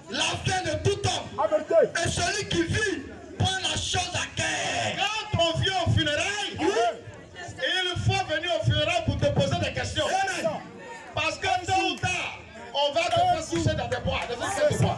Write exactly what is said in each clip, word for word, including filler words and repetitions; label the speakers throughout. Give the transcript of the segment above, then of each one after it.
Speaker 1: la fin de tout homme. Et celui qui vit prend la chose à cœur.
Speaker 2: Quand on vient aux funérailles, il faut venir aux funérailles pour te poser des questions.
Speaker 1: Amen.
Speaker 2: Parce que tôt ou tard, on va te faire coucher dans des bois, dans des bois.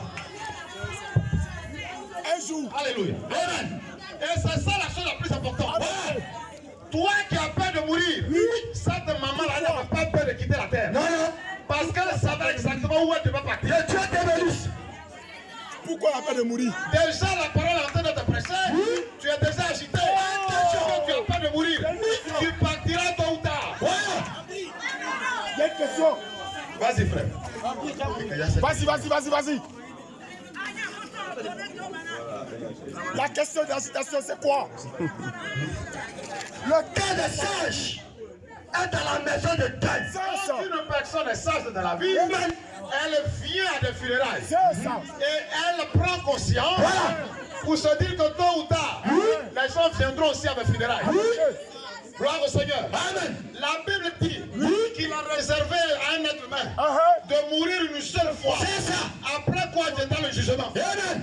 Speaker 3: Un jour.
Speaker 2: Alléluia.
Speaker 1: Amen.
Speaker 2: Et c'est ça la chose la plus importante.
Speaker 1: Amen.
Speaker 2: Toi qui as peur de mourir, cette maman-là n'a pas peur de quitter la terre.
Speaker 1: Non, non.
Speaker 2: Parce qu'elle savait exactement où elle devait partir.
Speaker 1: Que Dieu te bénisse.
Speaker 3: Pourquoi la peur de mourir?
Speaker 2: Déjà, la parole est en train de te prêcher. Tu es déjà agité. Tu as peur de mourir. Tu partiras tôt ou tard.
Speaker 1: Ouais.
Speaker 3: Il y a une question.
Speaker 2: Vas-y, frère.
Speaker 3: Vas-y, vas-y, vas-y, vas-y. La question de la citation, c'est quoi?
Speaker 1: Le cœur des sages est dans la maison de Dieu.
Speaker 2: Quand une personne est sage dans la vie,
Speaker 1: Amen.
Speaker 2: elle vient à des funérailles.
Speaker 3: C'est ça.
Speaker 2: Et elle prend conscience
Speaker 1: Voilà.
Speaker 2: pour se dire que tôt ou tard, les gens viendront aussi à mes funérailles. Gloire au Seigneur.
Speaker 1: Amen.
Speaker 2: La Bible dit qu'il a réservé à un être humain
Speaker 3: Uh-huh.
Speaker 2: de mourir une seule fois.
Speaker 1: C'est ça.
Speaker 2: Après quoi viendra le jugement.
Speaker 1: Amen.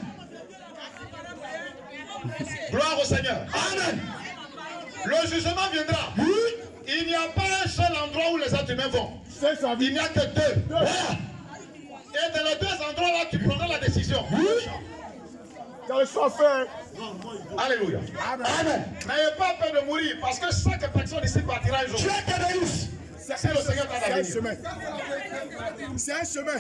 Speaker 2: Gloire au Seigneur.
Speaker 1: Amen.
Speaker 2: Le jugement viendra. Il n'y a pas un seul endroit où les êtres humains vont.
Speaker 3: C'est ça.
Speaker 2: Il n'y a que deux.
Speaker 1: Voilà.
Speaker 2: Et dans les deux endroits-là, tu prendras la décision.
Speaker 3: Dans le chauffeur.
Speaker 2: Alléluia.
Speaker 1: Amen.
Speaker 2: N'ayez pas peur de mourir parce que chaque personne ici partira un jour.
Speaker 1: Dieu te bénisse.
Speaker 3: C'est
Speaker 2: le Seigneur qui a
Speaker 3: un
Speaker 2: la
Speaker 3: chemin. C'est un chemin.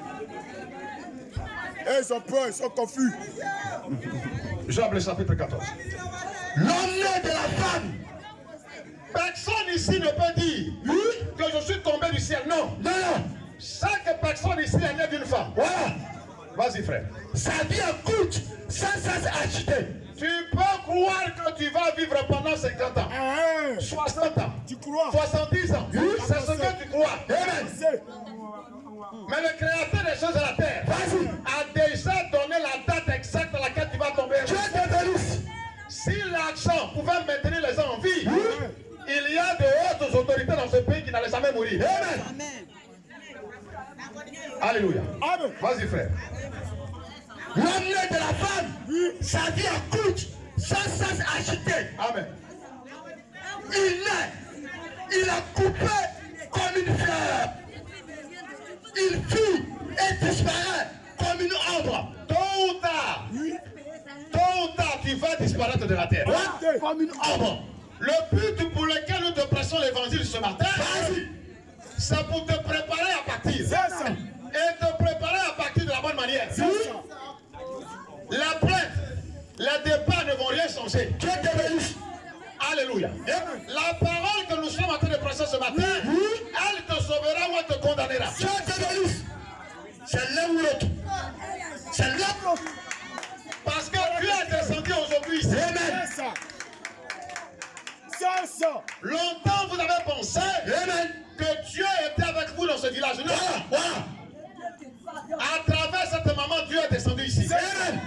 Speaker 3: Et ils ont peur, ils sont confus.
Speaker 2: Job le chapitre quatorze.
Speaker 1: L'homme né de la femme.
Speaker 2: Personne ici ne peut dire que je suis tombé du ciel. Non.
Speaker 1: Non, non.
Speaker 2: Chaque personne ici est née d'une femme.
Speaker 1: Voilà.
Speaker 2: Vas-y, frère.
Speaker 1: Sa vie est courte, sans cesse agitée.
Speaker 2: Tu peux croire que tu vas vivre pendant cinquante ans,
Speaker 3: Ah,
Speaker 2: soixante ans,
Speaker 3: tu crois?
Speaker 2: soixante-dix ans. C'est ce que tu crois.
Speaker 1: Amen.
Speaker 3: C'est.
Speaker 2: Mais le créateur des choses de la terre a déjà donné la date exacte à laquelle tu vas tomber.
Speaker 1: Dieu te bénisse.
Speaker 2: Si l'argent pouvait maintenir les gens en vie, il y a de hautes autorités dans ce pays qui n'allaient jamais mourir.
Speaker 1: Amen.
Speaker 2: Alléluia.
Speaker 3: Amen.
Speaker 2: Vas-y, frère.
Speaker 1: L'homme né de la femme, sa vie est courte, sans cesse agitée.
Speaker 2: Amen.
Speaker 1: Il naît, il a coupé comme une fleur. Il fuit et disparaît comme une ombre.
Speaker 2: Tôt ou tard, tôt ou tard, tu vas disparaître de la terre.
Speaker 1: Voilà, comme une ombre.
Speaker 2: Le but pour lequel nous te prêchons l'évangile ce matin, c'est pour te préparer à partir.
Speaker 3: C'est ça.
Speaker 2: Et te préparer à partir de la bonne manière.
Speaker 3: C'est ça.
Speaker 2: La plainte, les débats ne vont rien changer.
Speaker 1: Dieu te bénisse.
Speaker 2: Alléluia. La parole que nous sommes en train de prêcher ce matin, elle te sauvera ou elle te condamnera.
Speaker 1: Dieu te bénisse. C'est l'un ou l'autre. C'est l'un ou l'autre.
Speaker 2: Parce que Dieu est descendu aujourd'hui ici.
Speaker 1: Amen.
Speaker 3: C'est ça. C'est ça.
Speaker 2: Longtemps vous avez pensé
Speaker 1: Amen.
Speaker 2: que Dieu était avec vous dans ce village. Non.
Speaker 1: Voilà, voilà.
Speaker 2: À travers cette maman, Dieu est descendu ici.
Speaker 1: Amen.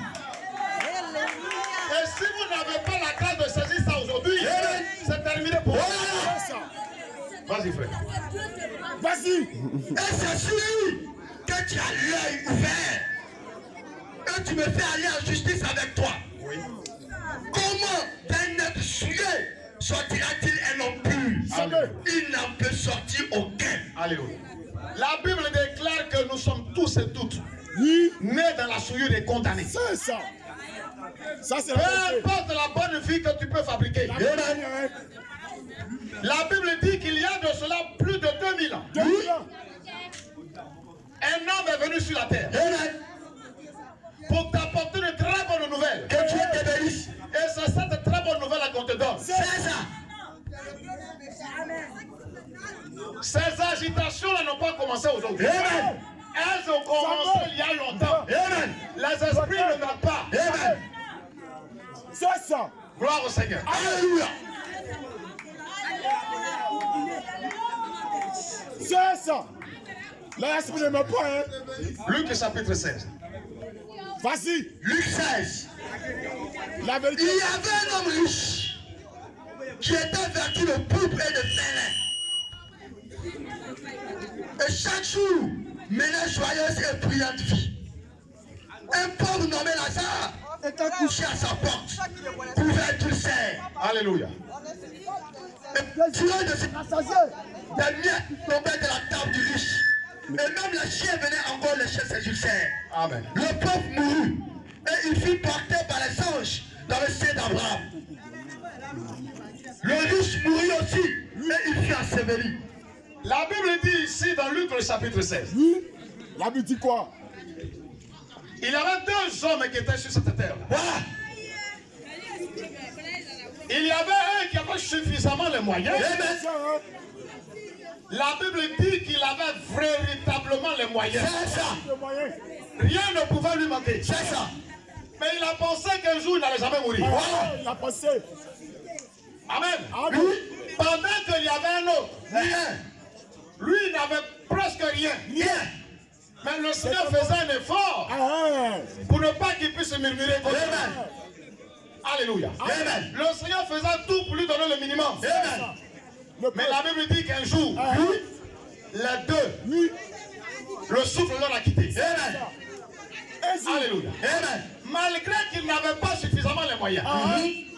Speaker 2: Et si vous n'avez pas la grâce de saisir ça aujourd'hui, c'est terminé pour vous.
Speaker 1: Voilà.
Speaker 3: C'est ça.
Speaker 2: Vas-y, frère.
Speaker 3: Vas-y.
Speaker 1: Et c'est sur lui que tu as l'œil ouvert. Et tu me fais aller en justice avec toi.
Speaker 2: Oui.
Speaker 1: Comment d'un être souillé sortira-t-il un homme pur?
Speaker 3: Jamais.
Speaker 1: Il n'en peut sortir aucun.
Speaker 2: Alléluia. La Bible déclare que nous sommes tous et toutes
Speaker 3: Oui.
Speaker 2: nés dans la souillure et condamnés.
Speaker 3: C'est ça. Ça, c'est
Speaker 2: Peu
Speaker 3: la vérité.
Speaker 2: importe la bonne vie que tu peux fabriquer.
Speaker 3: Amen.
Speaker 2: La Bible dit qu'il y a de cela plus de deux mille ans.
Speaker 3: deux mille ans.
Speaker 2: Un homme est venu sur la terre
Speaker 1: Amen.
Speaker 2: pour t'apporter une très bonne nouvelle.
Speaker 1: Que Dieu te bénisse.
Speaker 2: Et c'est cette très bonne nouvelle qu'on te donne.
Speaker 1: C'est ça.
Speaker 2: Ces agitations-là n'ont pas commencé aujourd'hui.
Speaker 1: Amen.
Speaker 2: Elles ont commencé il y a longtemps.
Speaker 1: Amen.
Speaker 2: Les esprits ne mentent pas.
Speaker 1: Amen.
Speaker 3: C'est ça.
Speaker 2: Gloire au Seigneur.
Speaker 1: Alléluia.
Speaker 3: C'est ça. Là, l'esprit ne me pas, hein.
Speaker 2: Luc chapitre seize.
Speaker 3: Vas-y.
Speaker 1: Luc seize.
Speaker 3: La
Speaker 1: Il
Speaker 3: vérité.
Speaker 1: y avait un homme riche qui était vêtu de pourpre et de félin. Et chaque jour menait joyeuse et brillante vie. Un pauvre nommé Lazare était couché à sa porte, couvert d'ulcères.
Speaker 2: Alléluia.
Speaker 1: Et tuant de ses passagers, des miettes tombaient de la table du riche. Et même les chiens venaient encore lécher ses ulcères.
Speaker 2: Amen.
Speaker 1: Le pauvre mourut et il fut porté par les anges dans le sein d'Abraham. Le riche mourut aussi et il fut enseveli.
Speaker 2: La Bible dit ici dans Luc le chapitre seize.
Speaker 3: Oui. La Bible dit quoi?
Speaker 2: Il y avait deux hommes qui étaient sur cette terre.
Speaker 1: Voilà.
Speaker 2: Il y avait un qui avait suffisamment les moyens.
Speaker 1: Amen.
Speaker 2: La Bible dit qu'il avait véritablement les moyens.
Speaker 1: C'est ça.
Speaker 2: Rien ne pouvait lui manquer.
Speaker 1: C'est ça.
Speaker 2: Mais il a pensé qu'un jour il n'allait jamais mourir.
Speaker 3: Voilà. Il a passé.
Speaker 2: Amen.
Speaker 3: Amen.
Speaker 2: Pendant qu'il y avait un autre,
Speaker 1: Rien.
Speaker 2: lui il n'avait presque rien.
Speaker 1: Rien.
Speaker 2: Mais le Seigneur faisait un effort
Speaker 3: Ah,
Speaker 2: pour ne pas qu'il puisse murmurer.
Speaker 1: Amen.
Speaker 2: Alléluia.
Speaker 1: Amen.
Speaker 2: Le Seigneur faisait tout pour lui donner le minimum.
Speaker 1: Amen.
Speaker 2: Mais la Bible dit qu'un jour,
Speaker 3: Ah,
Speaker 2: les deux,
Speaker 3: oui.
Speaker 2: le souffle leur a quitté.
Speaker 1: Amen.
Speaker 2: Alléluia.
Speaker 1: Amen.
Speaker 2: Malgré qu'il n'avait pas suffisamment les moyens.
Speaker 3: Ah,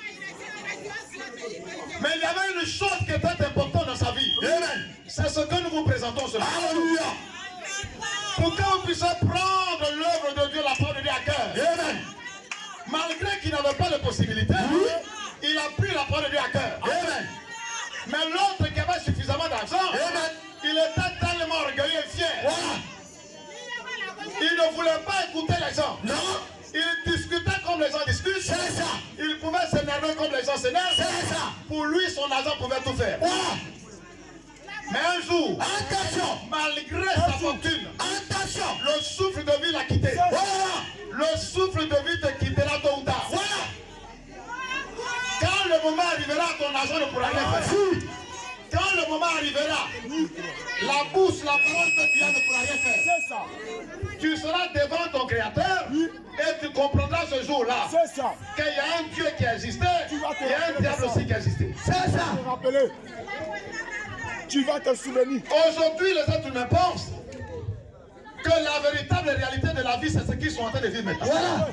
Speaker 2: Mais il y avait une chose qui était importante dans sa vie.
Speaker 1: Amen.
Speaker 2: C'est ce que nous vous présentons ce matin.
Speaker 1: Alléluia.
Speaker 2: Pour que vous puissiez prendre l'œuvre de Dieu, la parole de Dieu à cœur.
Speaker 1: Amen.
Speaker 2: Malgré qu'il n'avait pas de possibilité, il a pris la parole de Dieu à cœur.
Speaker 1: Amen.
Speaker 2: Mais l'autre qui avait suffisamment d'argent,
Speaker 1: Amen.
Speaker 2: il était tellement orgueilleux et fier.
Speaker 1: Voilà.
Speaker 2: Il ne voulait pas écouter les gens.
Speaker 1: Non.
Speaker 2: Il discutait comme les gens discutent.
Speaker 1: C'est ça.
Speaker 2: Il pouvait s'énerver comme les gens s'énervent.
Speaker 1: C'est ça.
Speaker 2: Pour lui, son argent pouvait tout faire.
Speaker 1: Voilà.
Speaker 2: Mais un jour,
Speaker 1: Attention.
Speaker 2: malgré sa fortune,
Speaker 1: Attention.
Speaker 2: le souffle de vie l'a quitté.
Speaker 1: Voilà.
Speaker 2: Le souffle de vie te quittera tôt ou tard.
Speaker 1: Voilà.
Speaker 2: Quand le moment arrivera, ton argent ne pourra rien faire. Quand le moment arrivera, la bouche, la parole que tu as ne pourra rien faire.
Speaker 3: c'est ça.
Speaker 2: Tu seras devant ton Créateur et tu comprendras ce jour-là
Speaker 3: C'est ça.
Speaker 2: qu'il y a un Dieu qui existait,
Speaker 3: Tu vas te
Speaker 2: il y a un
Speaker 3: rappeler
Speaker 2: diable
Speaker 3: de ça.
Speaker 2: aussi qui existait.
Speaker 1: C'est ça.
Speaker 3: Tu vas te rappeler. Tu vas te souvenir.
Speaker 2: Aujourd'hui, les êtres humains pensent que la véritable réalité de la vie, c'est ce qu'ils sont en train de vivre maintenant.
Speaker 1: Voilà.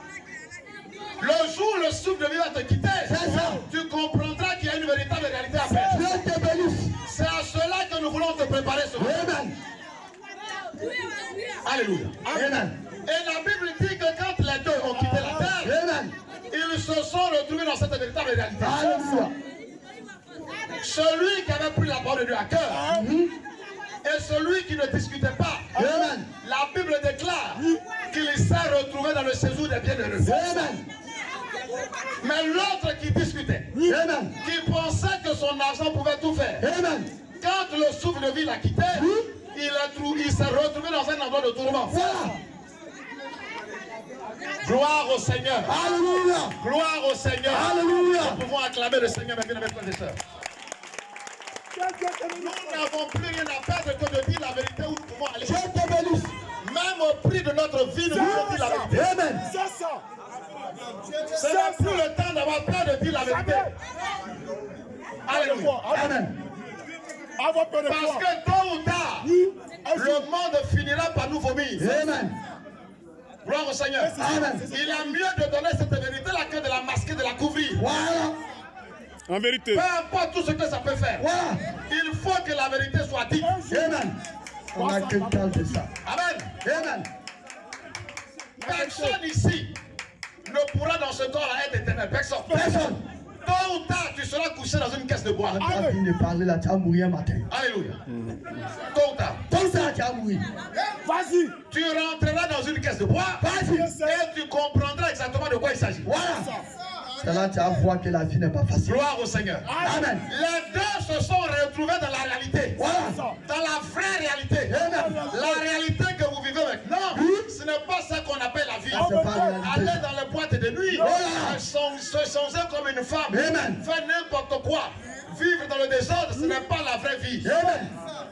Speaker 2: Le jour où le souffle de vie va te quitter,
Speaker 1: C'est ça.
Speaker 2: tu comprendras qu'il y a une véritable réalité après.
Speaker 1: Dieu te bénisse.
Speaker 2: C'est à cela que nous voulons te préparer ce matin.
Speaker 1: Amen.
Speaker 2: Alléluia.
Speaker 1: Amen.
Speaker 2: Et la Bible dit que quand les deux ont quitté la terre,
Speaker 1: Amen.
Speaker 2: ils se sont retrouvés dans cette véritable réalité.
Speaker 1: Alléluia.
Speaker 2: Celui qui avait pris la parole de Dieu à cœur et celui qui ne discutait pas,
Speaker 1: Amen.
Speaker 2: la Bible déclare qu'il s'est retrouvé dans le séjour des bienheureux.
Speaker 1: Amen.
Speaker 2: Mais l'autre qui discutait,
Speaker 1: Amen.
Speaker 2: qui pensait que son argent pouvait tout faire,
Speaker 1: Amen.
Speaker 2: quand le souffle de vie l'a quitté, il, a trou- il s'est retrouvé dans un endroit de tourment.
Speaker 1: Voilà.
Speaker 2: Gloire au Seigneur.
Speaker 1: Alléluia.
Speaker 2: Gloire au Seigneur.
Speaker 1: Alléluia.
Speaker 2: Nous pouvons acclamer le Seigneur, mes bien-aimés frères et sœurs. Nous n'avons plus rien à perdre que de dire la vérité où nous pouvons aller.
Speaker 1: Dieu te bénisse.
Speaker 2: Même au prix de notre vie, nous devons dire la vérité.
Speaker 1: Amen.
Speaker 3: C'est ça.
Speaker 2: Ce n'est plus le temps d'avoir peur de dire la vérité. Alléluia.
Speaker 1: Amen.
Speaker 3: Avoir peur de
Speaker 2: Parce
Speaker 3: quoi?
Speaker 2: que tôt ou tard, le monde finira par nous vomir.
Speaker 1: Amen.
Speaker 2: Gloire au Seigneur.
Speaker 1: Amen.
Speaker 2: Il est mieux de donner cette vérité-là que de la masquer, de la couvrir.
Speaker 1: Voilà.
Speaker 3: En vérité.
Speaker 2: Peu importe tout ce que ça peut faire.
Speaker 1: Voilà.
Speaker 2: Il faut que la vérité soit dite.
Speaker 1: Amen. On a quelqu'un de ça.
Speaker 2: Amen.
Speaker 1: Amen.
Speaker 2: Personne ici ne pourra dans ce corps-là être éternel. Personne.
Speaker 1: Personne.
Speaker 2: Tôt ou tard, tu seras couché dans une caisse de bois.
Speaker 1: Tu as fini de parler là, tu as mouru un matin.
Speaker 2: Alléluia. Tôt ou tard.
Speaker 1: Tout ça, tu as mouru.
Speaker 3: Vas-y.
Speaker 2: Tu rentreras dans une caisse de bois
Speaker 1: Vas-y.
Speaker 2: et tu comprendras exactement de quoi il s'agit.
Speaker 1: Voilà. C'est là que tu vas voir que la vie n'est pas facile.
Speaker 2: Gloire au Seigneur.
Speaker 1: Amen.
Speaker 2: Les deux se sont retrouvés dans la réalité.
Speaker 1: Voilà.
Speaker 2: Dans la vraie réalité.
Speaker 1: Amen.
Speaker 2: La réalité que vous vivez maintenant, ce n'est pas ça qu'on appelle la vie.
Speaker 1: C'est pas la réalité.
Speaker 2: Aller dans les boîtes de nuit,
Speaker 1: Voilà.
Speaker 2: son- se changer comme une femme,
Speaker 1: Amen.
Speaker 2: faire n'importe quoi, vivre dans le désordre, ce n'est pas la vraie vie.
Speaker 1: Amen.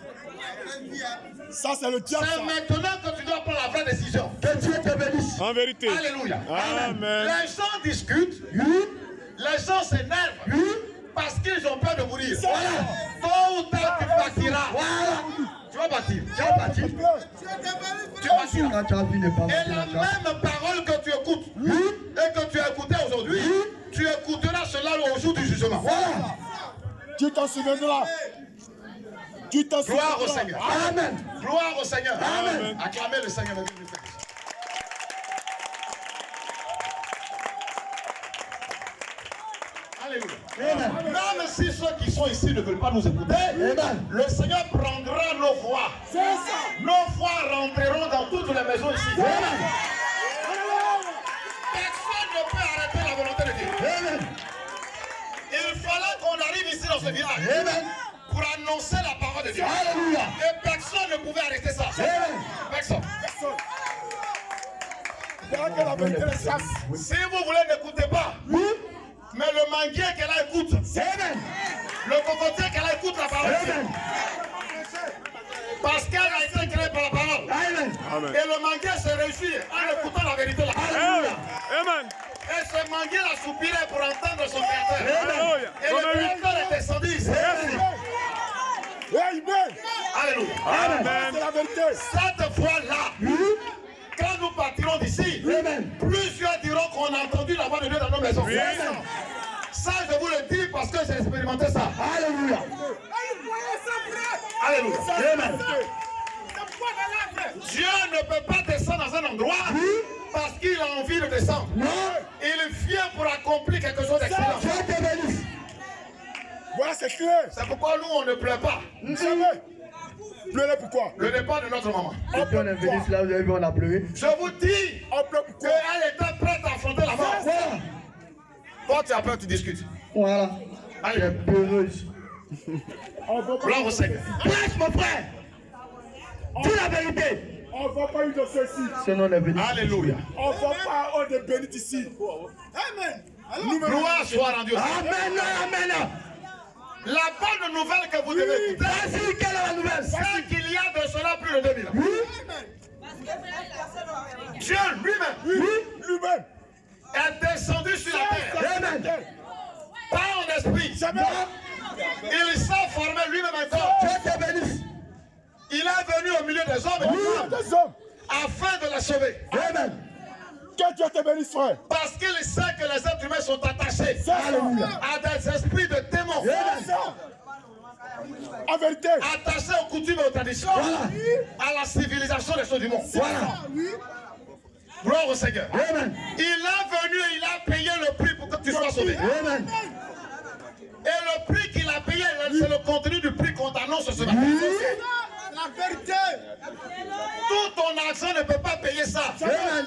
Speaker 3: Ça, c'est le diable.
Speaker 2: C'est
Speaker 3: ça.
Speaker 2: maintenant que tu dois prendre la vraie décision.
Speaker 1: Que Dieu te bénisse.
Speaker 3: En vérité.
Speaker 2: Alléluia.
Speaker 3: Amen.
Speaker 2: Les gens discutent,
Speaker 1: Oui.
Speaker 2: les gens s'énervent
Speaker 1: Oui.
Speaker 2: parce qu'ils ont peur de mourir.
Speaker 1: Voilà.
Speaker 2: Tôt ou tard, tu partiras.
Speaker 1: Voilà.
Speaker 2: Tu vas partir.
Speaker 1: Tu vas partir.
Speaker 2: Tu partiras.
Speaker 1: Quand tu as fini de
Speaker 2: Et
Speaker 1: parler,
Speaker 2: la
Speaker 1: tu vas-
Speaker 2: même parole
Speaker 3: Tu t'en souviendras. Tu t'en souviendras.
Speaker 2: Gloire au Seigneur.
Speaker 1: Amen.
Speaker 2: Gloire au Seigneur.
Speaker 1: Amen.
Speaker 2: Acclamez le Seigneur. Alléluia.
Speaker 1: Amen.
Speaker 2: Même si ceux qui sont ici ne veulent pas nous écouter,
Speaker 1: Amen.
Speaker 2: le Seigneur prendra nos voix.
Speaker 3: C'est ça.
Speaker 2: Nos voix rentreront dans toutes les maisons ici.
Speaker 1: Amen.
Speaker 2: Personne ne peut arrêter la volonté de Dieu.
Speaker 1: Amen.
Speaker 2: Il fallait qu'on arrive ici dans ce village
Speaker 1: Amen.
Speaker 2: pour annoncer la parole de Dieu.
Speaker 1: Alléluia.
Speaker 2: Et personne ne pouvait arrêter ça.
Speaker 1: Amen.
Speaker 2: Personne.
Speaker 3: Personne. Regarde que la vérité les chasse.
Speaker 2: Si vous voulez, n'écoutez pas.
Speaker 1: Oui.
Speaker 2: Mais le manguier qu'elle écoute,
Speaker 1: Amen.
Speaker 2: le cocotier qu'elle écoute la parole de Dieu.
Speaker 1: Amen.
Speaker 2: Parce qu'elle a été créée par la parole.
Speaker 1: Amen.
Speaker 2: Et le manguier se réussit en écoutant la vérité de la parole.
Speaker 1: Alléluia.
Speaker 4: Amen.
Speaker 2: Et ce manguier a soupiré pour entendre son créateur.
Speaker 4: Alléluia.
Speaker 2: Et le créateur est descendu ici.
Speaker 3: Amen.
Speaker 2: Alléluia.
Speaker 4: Amen.
Speaker 3: C'est la vérité.
Speaker 2: Cette fois-là, quand nous partirons d'ici,
Speaker 1: Amen.
Speaker 2: plusieurs diront qu'on a entendu la voix de Dieu dans nos maisons.
Speaker 1: Amen.
Speaker 2: Ça, je vous le dis parce que j'ai expérimenté ça.
Speaker 1: Alléluia.
Speaker 2: Alléluia.
Speaker 1: Amen.
Speaker 2: Dieu ne peut pas descendre dans un endroit parce qu'il a envie de descendre.
Speaker 1: Non.
Speaker 2: Il vient pour accomplir quelque chose d'excellent.
Speaker 1: Dieu te bénisse.
Speaker 3: Voilà, c'est clair.
Speaker 2: C'est pourquoi nous, on ne pleure pas.
Speaker 3: Jamais. Pleurez pourquoi?
Speaker 2: Le départ de notre maman.
Speaker 1: Et puis on est venu là, vous avez vu, on a pleuré.
Speaker 2: Je vous dis
Speaker 3: On pleure pourquoi?
Speaker 2: qu'elle était prête à affronter la mort.
Speaker 1: Voilà.
Speaker 2: Toi, tu as peur, tu discutes.
Speaker 1: Voilà.
Speaker 2: Allez,
Speaker 1: J'ai peureuse.
Speaker 3: On va pas,
Speaker 2: gloire au Seigneur.
Speaker 1: Prêche, mon frère. Dis la vérité.
Speaker 3: on va pas une de ceci.
Speaker 1: Sinon, on est béni.
Speaker 2: Alléluia.
Speaker 3: On va pas, on est béni ici. Amen. Nous
Speaker 2: Gloire soit rendue au Seigneur.
Speaker 1: Amen. Amen.
Speaker 2: La bonne nouvelle que vous devez écouter,
Speaker 1: Vas-y, quelle est la nouvelle?
Speaker 2: c'est qu'il y a de cela plus de deux mille ans. Dieu lui-même
Speaker 3: Oui, lui-même.
Speaker 2: est descendu sur la terre,
Speaker 1: Amen.
Speaker 2: pas en esprit.
Speaker 3: Jamais.
Speaker 2: Il s'est formé lui-même un corps.
Speaker 1: Dieu te bénisse.
Speaker 2: Il est venu au milieu des hommes et des femmes
Speaker 3: Des hommes.
Speaker 2: afin de les sauver.
Speaker 1: Amen.
Speaker 3: Que Dieu te bénisse, frère.
Speaker 2: Parce qu'il sait que les êtres humains sont attachés
Speaker 3: C'est ça.
Speaker 2: à des esprits de démons,
Speaker 3: C'est ça. En vérité.
Speaker 2: attachés aux coutumes et aux traditions, à la civilisation des choses du monde.
Speaker 1: Voilà.
Speaker 2: Gloire au Seigneur.
Speaker 1: Amen.
Speaker 2: Il est venu et il a payé le prix pour que tu sois sauvé.
Speaker 1: Amen.
Speaker 2: Et le prix qu'il a payé, c'est le contenu du prix qu'on t'annonce ce matin.
Speaker 3: La vérité.
Speaker 2: Tout ton argent ne peut pas payer ça.
Speaker 1: Amen.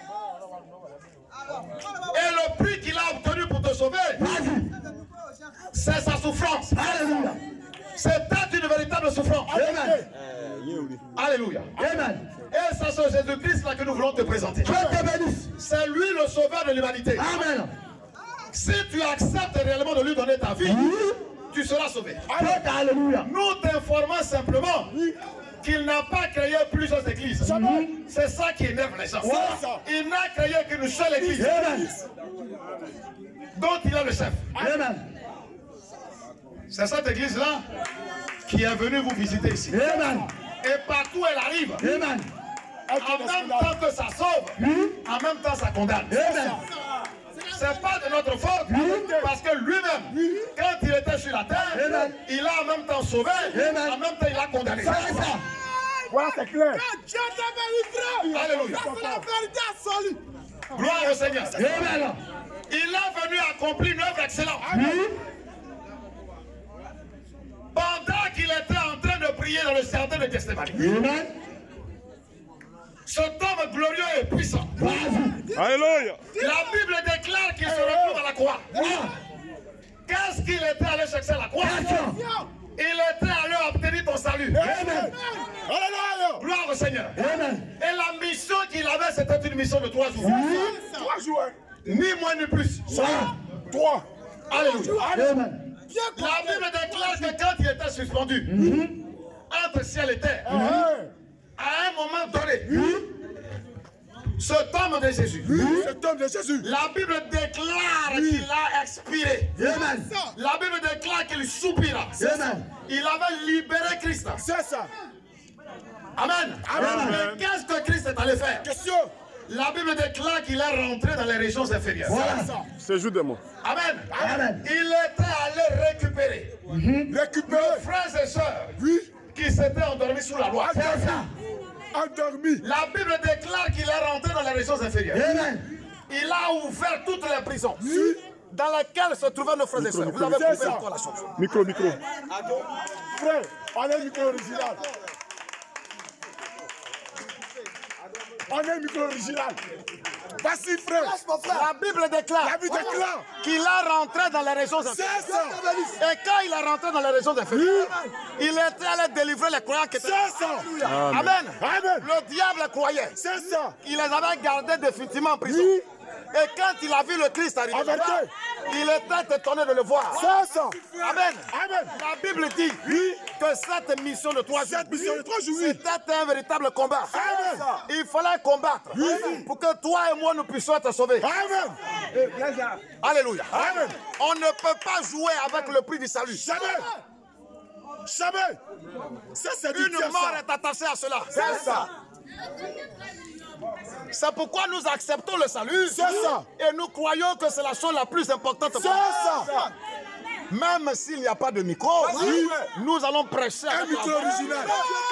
Speaker 2: Et le prix qu'il a obtenu pour te sauver,
Speaker 1: Vas-y.
Speaker 2: c'est sa souffrance.
Speaker 1: Alléluia.
Speaker 2: C'était une véritable souffrance.
Speaker 1: Amen.
Speaker 2: Alléluia.
Speaker 1: Amen.
Speaker 2: Et c'est ce Jésus-Christ là que nous voulons te présenter.
Speaker 1: Dieu te bénisse.
Speaker 2: C'est lui le sauveur de l'humanité.
Speaker 1: Amen.
Speaker 2: Si tu acceptes réellement de lui donner ta vie, tu seras sauvé.
Speaker 1: Alléluia.
Speaker 2: Nous t'informons simplement qu'il n'a pas créé plusieurs églises. C'est ça qui énerve les gens.
Speaker 3: Voilà.
Speaker 2: Il n'a créé qu'une seule église
Speaker 1: Amen.
Speaker 2: dont il est le chef.
Speaker 1: Amen.
Speaker 2: C'est cette église-là qui est venue vous visiter ici.
Speaker 1: Amen.
Speaker 2: Et partout elle arrive,
Speaker 1: Amen.
Speaker 2: en même temps que ça sauve, en même temps ça condamne.
Speaker 1: Amen.
Speaker 2: C'est pas de notre faute, parce que lui-même, quand il était sur la terre,
Speaker 1: Amen.
Speaker 2: il a en même temps sauvé,
Speaker 1: Amen.
Speaker 2: en même temps il a condamné.
Speaker 1: C'est ça.
Speaker 3: Voilà, c'est clair.
Speaker 5: Dieu te bénisse, frère.
Speaker 2: Alléluia.
Speaker 5: Ça, c'est la vérité absolue.
Speaker 2: Gloire au Seigneur.
Speaker 1: Amen.
Speaker 2: Il est venu accomplir une œuvre excellente. Pendant qu'il était en train de prier dans le jardin de Gethsémani,
Speaker 1: Amen.
Speaker 2: cet homme glorieux et puissant,
Speaker 1: Vas-y.
Speaker 4: Alléluia.
Speaker 2: la Bible déclare qu'il se retrouve à la croix.
Speaker 1: Voilà.
Speaker 2: Qu'est-ce qu'il était allé chercher à la croix?
Speaker 1: Question.
Speaker 2: Il était allé obtenir ton salut.
Speaker 1: Amen.
Speaker 3: Alléluia.
Speaker 2: Gloire au Seigneur.
Speaker 1: Amen.
Speaker 2: Et la mission qu'il avait, c'était une mission de trois jours.
Speaker 3: Trois joueurs.
Speaker 2: Ni moins ni plus.
Speaker 1: Voilà.
Speaker 3: Trois.
Speaker 2: Alléluia.
Speaker 1: Amen.
Speaker 2: La Bible déclare que quand il était suspendu entre ciel et terre,
Speaker 3: Hey.
Speaker 2: à un moment donné, cet homme de Jésus,
Speaker 3: Cet homme de Jésus.
Speaker 2: la Bible déclare qu'il a expiré.
Speaker 1: Amen.
Speaker 2: La Bible déclare qu'il soupira.
Speaker 1: Amen.
Speaker 2: Il avait libéré Christ.
Speaker 3: C'est ça.
Speaker 2: Amen.
Speaker 1: Amen.
Speaker 2: Mais qu'est-ce que Christ est allé faire?
Speaker 3: Question.
Speaker 2: La Bible déclare qu'il est rentré dans les régions inférieures.
Speaker 1: Voilà.
Speaker 3: C'est juste des mots.
Speaker 2: Amen.
Speaker 1: Amen.
Speaker 2: Il était allé récupérer
Speaker 1: Mm-hmm.
Speaker 3: Récupérer.
Speaker 2: nos frères et sœurs
Speaker 3: Oui.
Speaker 2: qui s'étaient endormis sous la loi.
Speaker 1: C'est ça.
Speaker 3: Endormi.
Speaker 2: La Bible déclare qu'il est rentré dans les régions inférieures.
Speaker 1: Amen.
Speaker 2: Il a ouvert toutes les prisons dans lesquelles se trouvaient nos frères et sœurs. Vous avez
Speaker 3: C'est
Speaker 2: prouvé
Speaker 3: ça.
Speaker 2: encore la chose.
Speaker 3: Micro, micro. Frère, on a un micro original. On a un micro original. Vas-y, frère.
Speaker 2: La Bible déclare
Speaker 3: La Bible déclare.
Speaker 2: qu'il est rentré dans les régions inférieures.
Speaker 3: C'est ça.
Speaker 2: Et quand il est rentré dans les régions inférieures, il était allé délivrer les croyants qui étaient.
Speaker 3: C'est ça.
Speaker 2: Amen.
Speaker 3: Amen.
Speaker 2: Le diable croyait.
Speaker 3: C'est ça.
Speaker 2: Il les avait gardés définitivement en prison.
Speaker 3: Oui.
Speaker 2: Et quand il a vu le Christ arriver,
Speaker 3: Averti.
Speaker 2: il était étonné de le voir.
Speaker 3: C'est ça.
Speaker 2: Amen.
Speaker 3: Amen.
Speaker 2: La Bible dit que cette mission de trois jours,
Speaker 3: Cette mission de trois jours, oui.
Speaker 2: c'était un véritable combat.
Speaker 3: Amen.
Speaker 2: Il fallait combattre pour que toi et moi nous puissions être sauvés.
Speaker 3: Amen.
Speaker 2: Alléluia.
Speaker 3: Amen.
Speaker 2: On ne peut pas jouer avec le prix du salut.
Speaker 3: Jamais. Jamais. Ça, c'est du
Speaker 2: Une
Speaker 3: Dieu,
Speaker 2: mort
Speaker 3: ça.
Speaker 2: est attachée à cela.
Speaker 3: C'est ça.
Speaker 2: C'est pourquoi nous acceptons le salut.
Speaker 3: C'est ça.
Speaker 2: Et nous croyons que c'est la chose la plus importante.
Speaker 3: C'est ça.
Speaker 2: Même s'il n'y a pas de micro,
Speaker 3: Oui.
Speaker 2: nous allons prêcher.
Speaker 3: Un
Speaker 2: avec la
Speaker 3: micro
Speaker 2: voix.
Speaker 3: original.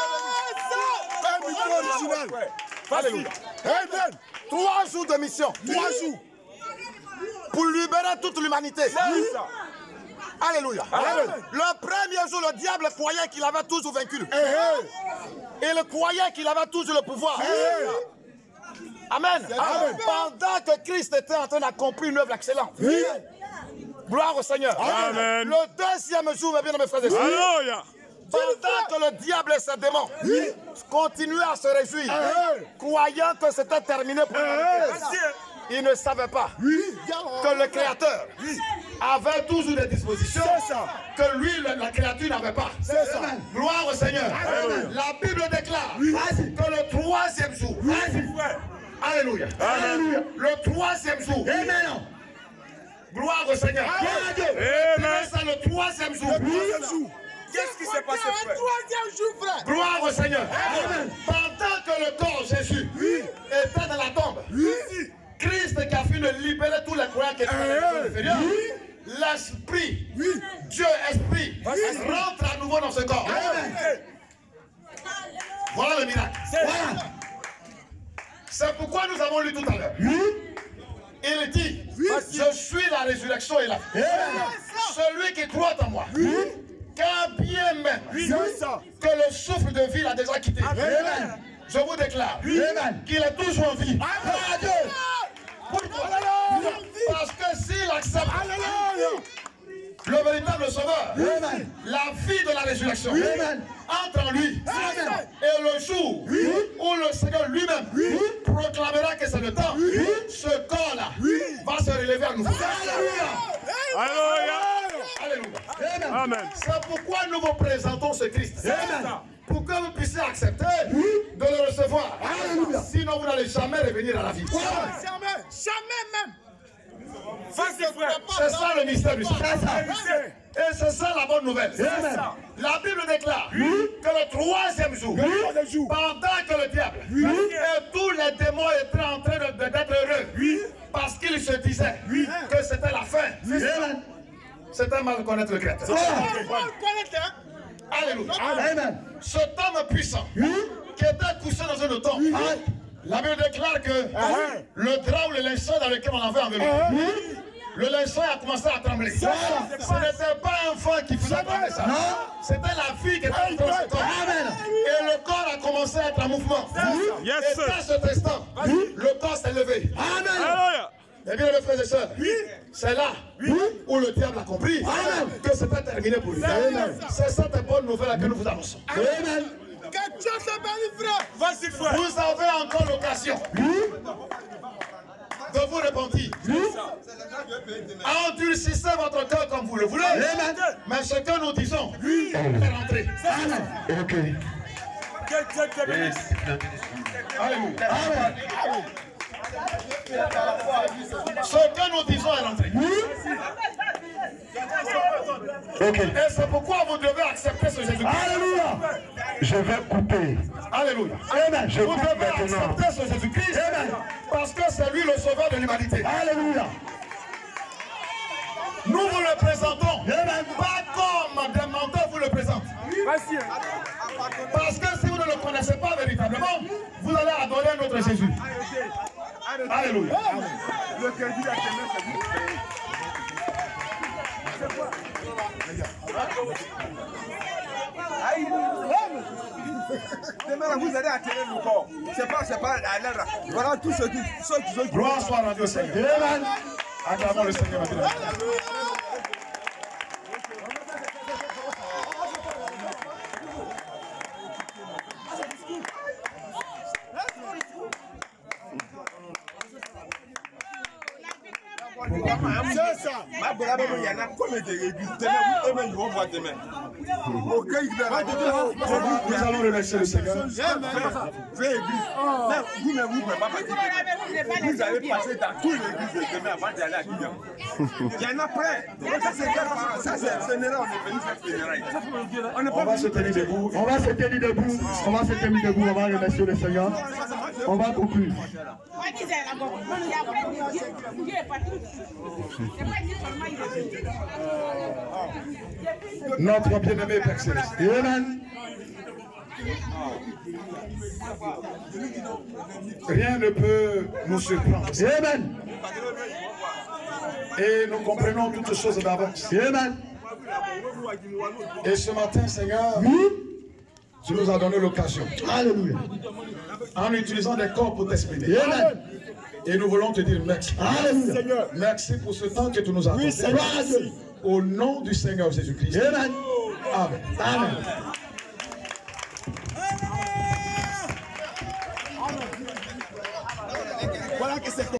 Speaker 3: Un micro original.
Speaker 2: Alléluia.
Speaker 3: Amen.
Speaker 2: Trois jours de mission.
Speaker 3: Trois jours.
Speaker 2: Pour libérer toute l'humanité. Alléluia.
Speaker 3: Amen.
Speaker 2: Le premier jour, le diable croyait qu'il avait toujours vaincu.
Speaker 3: Eh, eh.
Speaker 2: Et il croyait qu'il avait toujours le pouvoir.
Speaker 3: Eh.
Speaker 2: Amen.
Speaker 3: Amen.
Speaker 2: Pendant que Christ était en train d'accomplir une œuvre excellente.
Speaker 3: Oui.
Speaker 2: Gloire au Seigneur.
Speaker 3: Amen.
Speaker 2: Le deuxième jour, mes bien-aimés frères et sœurs,
Speaker 3: Alléluia.
Speaker 2: pendant que le diable et ses démons continuaient à se réjouir,
Speaker 3: Eh.
Speaker 2: croyant que c'était terminé pour l'humanité, ils ne savaient pas
Speaker 3: Oui.
Speaker 2: que le Créateur avait toujours des dispositions
Speaker 3: C'est ça.
Speaker 2: que lui, le- la créature, n'avait pas.
Speaker 3: C'est ça.
Speaker 2: Gloire au Seigneur.
Speaker 3: Amen.
Speaker 2: La Bible déclare que le troisième jour, Alléluia.
Speaker 3: Alléluia.
Speaker 2: Le troisième jour,
Speaker 1: Amen.
Speaker 2: gloire au Seigneur.
Speaker 3: Amen.
Speaker 2: C'est le troisième jour.
Speaker 3: Troisième jour.
Speaker 5: Qu'est-ce qui s'est passé, frère? Troisième jour, frère.
Speaker 2: Gloire au Seigneur. Pendant que le corps Jésus était dans la tombe, Christ qui a fini de libérer tous les croyants qui étaient dans les régions inférieures, l'Esprit, Dieu Esprit, rentre à nouveau dans ce corps. Voilà le miracle.
Speaker 1: Voilà.
Speaker 2: C'est pourquoi nous avons lu tout à l'heure. Il dit, je suis la résurrection et la vie. Celui qui croit en moi, quand bien même
Speaker 3: C'est ça.
Speaker 2: que le souffle de vie l'a déjà quitté,
Speaker 1: Amen.
Speaker 2: je vous déclare
Speaker 1: Amen.
Speaker 2: qu'il est toujours en vie.
Speaker 1: Gloire à Dieu.
Speaker 2: Pourquoi? Parce que s'il accepte
Speaker 3: Alléluia.
Speaker 2: le véritable sauveur,
Speaker 1: Amen.
Speaker 2: la vie de la résurrection
Speaker 1: Amen.
Speaker 2: entre en lui.
Speaker 1: Amen.
Speaker 2: Et le jour où le Seigneur lui-même proclamera que c'est le temps, ce corps-là va se relever à nouveau.
Speaker 1: Alléluia.
Speaker 3: Alléluia.
Speaker 2: Alléluia.
Speaker 1: Amen.
Speaker 3: Amen.
Speaker 2: C'est pourquoi nous vous présentons ce Christ.
Speaker 1: Amen.
Speaker 2: Pour que vous puissiez accepter de le recevoir.
Speaker 1: Alléluia.
Speaker 2: Sinon, vous n'allez jamais revenir à la vie.
Speaker 5: Jamais. Jamais même.
Speaker 3: Vas-y, frère.
Speaker 2: C'est ça le mystère du Seigneur.
Speaker 1: C'est ça.
Speaker 2: Et c'est ça la bonne nouvelle.
Speaker 1: Amen.
Speaker 2: La Bible déclare que le troisième jour,
Speaker 3: Troisième jour.
Speaker 2: pendant que le diable et tous les démons étaient en train de- de- d'être heureux, parce qu'ils se disaient que c'était la fin,
Speaker 1: Amen.
Speaker 2: c'était mal connaître le Créateur.
Speaker 1: Voilà.
Speaker 5: On le connaît, hein?
Speaker 2: Alléluia.
Speaker 1: Amen.
Speaker 2: Cet homme puissant qui était couché dans une tombe, la Bible déclare que le drap ou le linceul dans lequel on avait enveloppé, le linceul a commencé à trembler. Ce n'était pas un enfant qui faisait trembler ça. C'était la vie qui était en train de se trembler.
Speaker 1: Amen.
Speaker 2: Et le corps a commencé à être en mouvement.
Speaker 3: Yes,
Speaker 2: Et
Speaker 3: sir.
Speaker 2: dans cet instant, le corps s'est levé.
Speaker 1: Amen.
Speaker 3: Alléluia.
Speaker 2: Eh bien, mes frères et sœurs, c'est là où le diable a compris que c'était terminé pour lui. C'est cette bonne nouvelle que nous vous annonçons.
Speaker 1: Amen.
Speaker 5: Que Dieu te bénisse, frère.
Speaker 3: Vas-y, frère.
Speaker 2: Vous avez encore l'occasion de vous repentir. Endurcissez votre cœur comme vous le voulez.
Speaker 1: Amen.
Speaker 2: Mais ce que nous disons est rentré.
Speaker 1: Amen. Ok.
Speaker 3: Que Dieu te bénisse.
Speaker 2: Alléluia.
Speaker 1: Amen.
Speaker 2: Ce que nous disons est rentré.
Speaker 1: Ok.
Speaker 2: Et c'est pourquoi vous devez accepter ce Jésus-Christ.
Speaker 1: Alléluia. Je vais couper.
Speaker 2: Alléluia.
Speaker 1: Amen. Je
Speaker 2: Vous
Speaker 1: coupe
Speaker 2: devez
Speaker 1: maintenant.
Speaker 2: accepter ce Jésus-Christ.
Speaker 1: Amen.
Speaker 2: Parce que c'est lui le sauveur de l'humanité.
Speaker 1: Alléluia.
Speaker 2: Nous vous le présentons.
Speaker 1: Amen.
Speaker 2: Pas comme des menteurs vous le présentent. Parce que si vous ne le connaissez pas véritablement, vous allez adorer notre Jésus. Alléluia.
Speaker 3: Le crédit à tes mains, c'est vous. Demain, vous allez attirer le corps. C'est pas, c'est pas à l'air. Voilà tout ce qui, ceux qui sont.
Speaker 2: Gloire soit rendue au Seigneur.
Speaker 1: Amen.
Speaker 2: Acclamons le Seigneur maintenant.
Speaker 3: C'est ça. Ma brave, il y en a combien d'églises. Demain, demain, ils vont voir demain. Ok, il va
Speaker 2: Nous allons remercier le Seigneur.
Speaker 3: Fais église. Vous ne vous pouvez pas partir demain. Vous allez passer dans toutes les églises demain avant d'aller à Guinée. Il y en a près. Ça, c'est général. On est venu faire général.
Speaker 2: On va se tenir debout.
Speaker 1: On va se tenir debout. On va se tenir debout. On va remercier le Seigneur. On va conclure.
Speaker 2: Notre bien-aimé Père Céleste.
Speaker 1: Amen.
Speaker 2: Rien ne peut nous surprendre.
Speaker 1: Amen.
Speaker 2: Et nous comprenons toutes choses d'avance.
Speaker 1: Amen.
Speaker 2: Et ce matin, Seigneur, tu nous as donné l'occasion,
Speaker 1: Alléluia.
Speaker 2: en utilisant des corps pour t'exprimer.
Speaker 1: Amen.
Speaker 2: Et nous voulons te dire merci.
Speaker 1: Alléluia.
Speaker 2: Merci pour ce temps que tu nous as accordé.
Speaker 1: Gloire à Dieu.
Speaker 2: Au nom du Seigneur Jésus-Christ.
Speaker 1: Amen.
Speaker 2: Amen.
Speaker 1: Amen.
Speaker 3: Voilà que c'est.